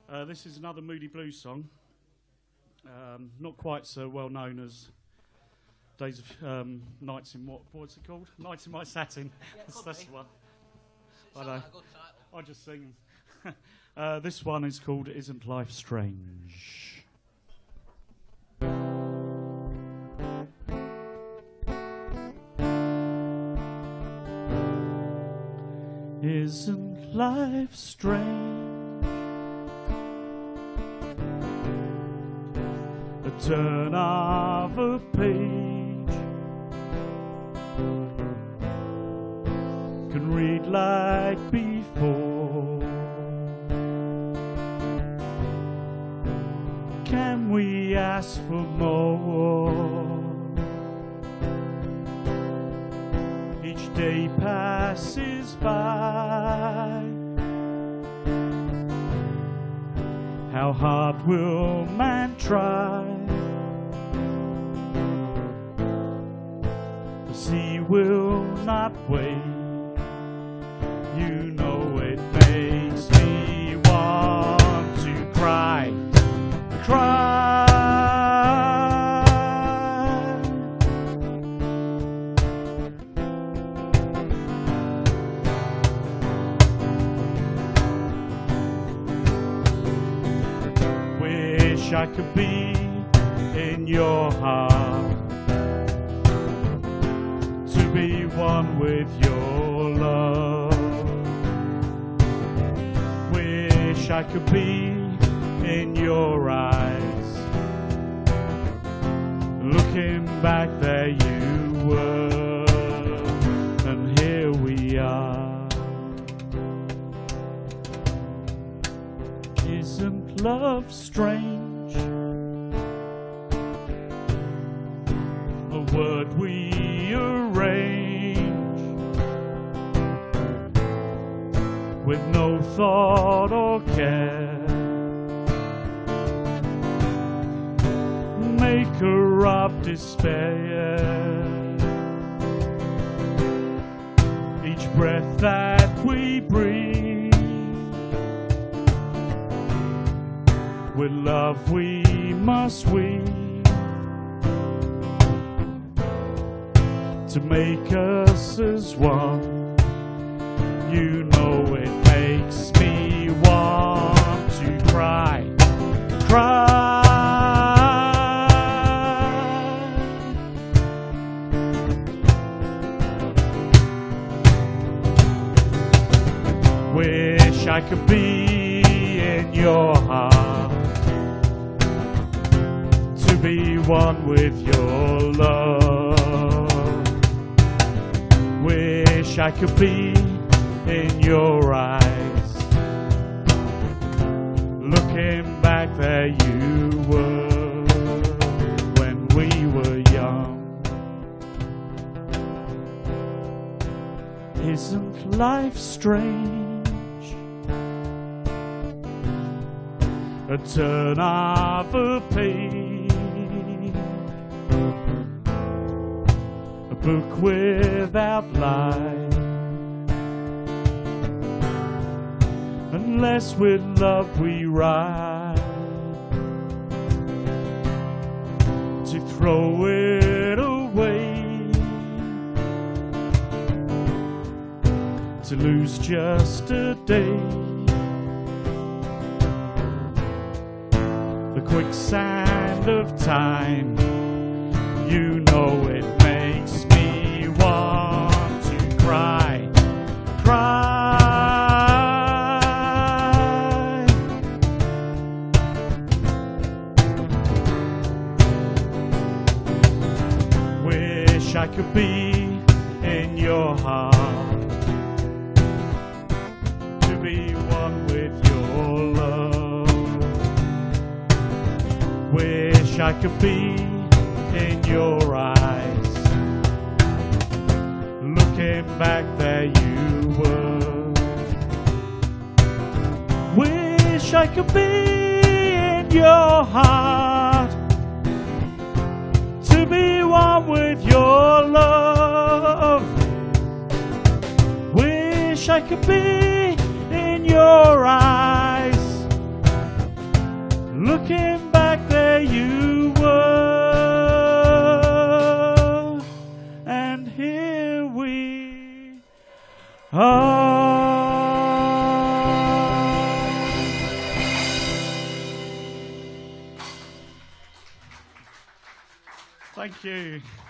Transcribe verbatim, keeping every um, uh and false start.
Uh, this is another Moody Blues song. Um, not quite so well known as Days of um, Nights in what? What's it called? Nights in My Satin. Yeah, that's that's the one. I know. Like a good title. I just sing. uh, this one is called "Isn't Life Strange?" Isn't life strange? A turn of a page can read like before. Can we ask for more? Each day passes by. How hard will man try? The sea will not wait. You know it makes me want to cry, cry. Wish I could be in your heart, to be one with your love. Wish I could be in your eyes, looking back there you were, and here we are. Isn't love strange? A word we arrange with no thought or care, maker of despair. Each breath that we breathe, with love we must weave, to make us as one. You know it makes me want to cry, cry. Wish I could be in your heart, to be one with your love. Wish I could be in your eyes, looking back there you were, when we were young. Isn't life strange? A turn of a page, a book without life. Unless with love we write, to throw it away, to lose just a day. The quicksand of time, you know it makes me want to cry, cry. Wish I could be in your heart, to be one with your love. Wish I could be in your eyes, looking back there you were. Wish I could be in your heart, to be one with your love. Wish I could be in your eyes, Looking back, there you were, and here we are. Thank you.